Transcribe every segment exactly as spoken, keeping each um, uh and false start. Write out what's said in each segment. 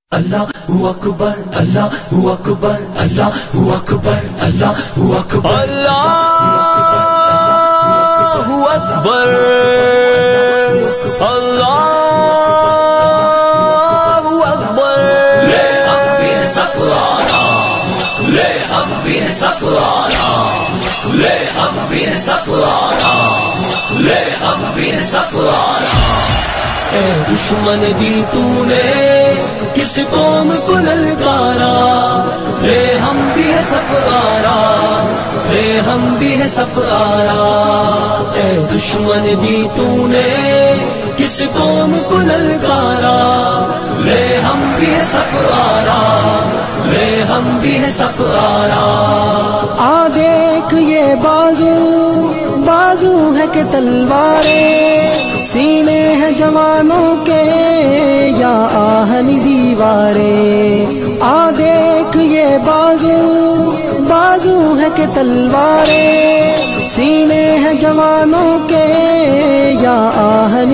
اللہ اکبر اللہ اکبر اللہ اکبر اللہ اکبر اللہ اکبر اللہ اکبر لے ہم بھی سفرانا لے ہم بھی سفرانا لے ہم بھی سفرانا لے ہم بھی سفرانا اے دشمن دی تو نے کس قوم کو للکارا لے ہم بھی ہے سفرارا لے ہم بھی ہے سفرارا اے دشمن دی تو نے کس قوم کو للکارا لے ہم بھی ہے سفرارا لے ہم بھی ہے سفرارا آ دیکھ یہ بازو بازو ہے کہ تلواریں سینے ہیں جوانوں کے یا آہن دیواریں آ دیکھ یہ بازو بازو ہے کہ تلواریں سینے ہیں جوانوں کے یا آہن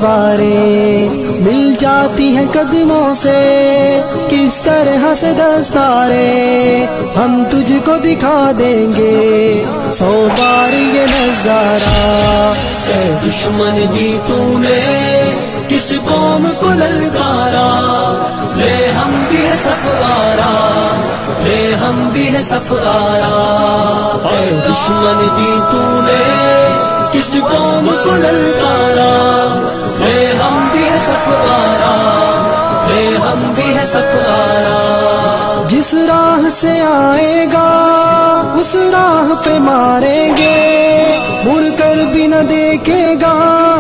دیواریں مل جاتی ہیں قدموں سے کس طرح سے دستاریں ہم تجھ کو دکھا دیں گے سو بار یہ نظارہ اے دشمن دی تو نے کس قوم کو للکارا لے ہم بھی ہے سفرارا لے ہم بھی ہے سفرارا اے دشمن دی تو نے کس قوم کو للکارا لے ہم بھی ہے سفرارا لے ہم بھی ہے سفرارا جس راہ سے آئے گا اس راہ پہ ماریں گے مڑ کر بھی نہ دیکھے گا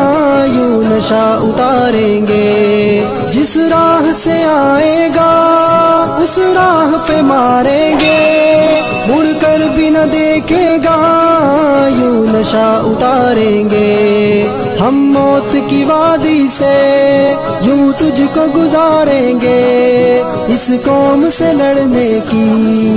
یوں نشہ اتاریں گے جس راہ سے آئے گا اس راہ پہ ماریں گے مڑ کر بھی نہ دیکھے گا یوں نشہ اتاریں گے ہم موت کی وادی سے یوں تجھ کو گزاریں گے اس قوم سے لڑنے کی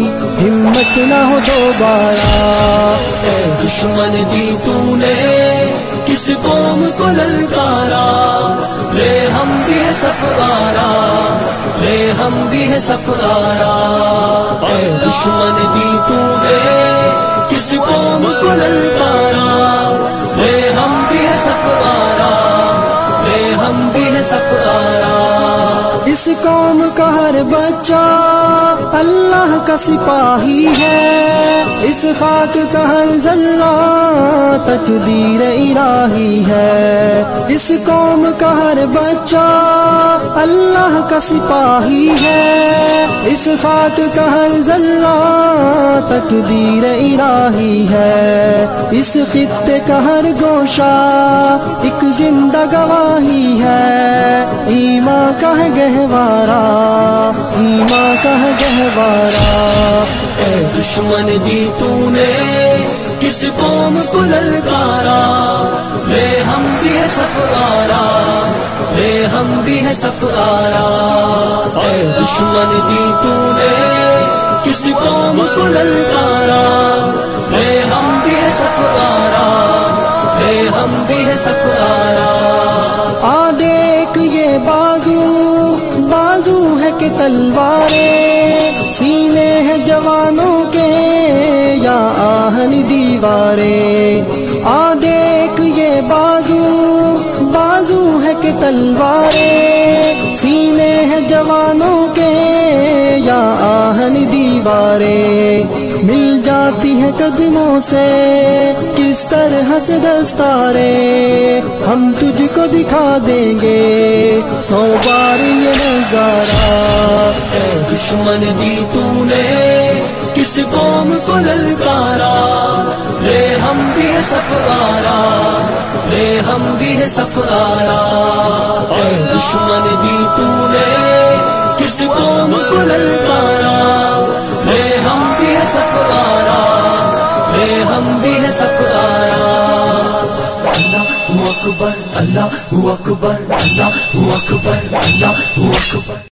ہمت نہ ہو دوبارہ اے دشمن دی تو نے کس قوم کو للکارا لے ہم بھی ہے سفرارا لے ہم بھی ہے سفرارا اے دشمن دی تو نے کس قوم کو للکارا لے ہم بھی ہے سفرارا لے ہم بھی ہے سفرارا اس قوم کا ہر بچہ اللہ کا سپاہی ہے اس خاک کا ہر ذرہ تقدیر الہی ہے اس قوم کا ہر بچہ اللہ کا سپاہی ہے اس خاک کا ہر ذرہ تقدیر الہی ہے اس خطے کا ہر گوشہ ایک زندہ گواہی ہے ایمان کا ہے گہوارا ایمان کا ہے گہوارا اے دشمن دی تو نے کس قوم کو للکارا لے ہم بھی ہے سفرارا لے ہم بھی ہے سفرارا اے دشمن دی تو نے کس قوم کو للکارا لے ہم بھی ہے سفرارا لے ہم بھی ہے سفرارا آ دیکھ یہ بازو بازو ہے کہ تلواریں سینے ہیں جوانوں کے یا آہن دیواریں آ دیکھ یہ بازو بازو ہے کہ تلواریں سینے ہیں جوانوں کے یا آہن دیواریں مل جاتی ہیں قدموں سے کس طرح سے دستاریں ہم تجھ کو دکھا دیں گے سو بار یہ نظارہ اے دشمن دی تو نے کس قوم کو للکارا لے ہم بھی ہے سفرارا لے ہم بھی ہے سفرارا اے دشمن دی تو نے کس قوم کو للکارا لے ہم بھی ہے سفرارا لے ہم بھی ہے سفرارا اللہ اکبر اللہ اکبر اللہ اکبر اللہ اکبر